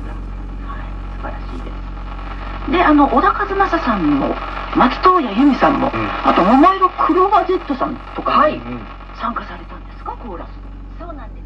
素晴らしいです。で、小田和正さんも松任谷由実さんも、あと桃色クローバー Z さんとか参加されたんですか、コーラス。 そうなんです。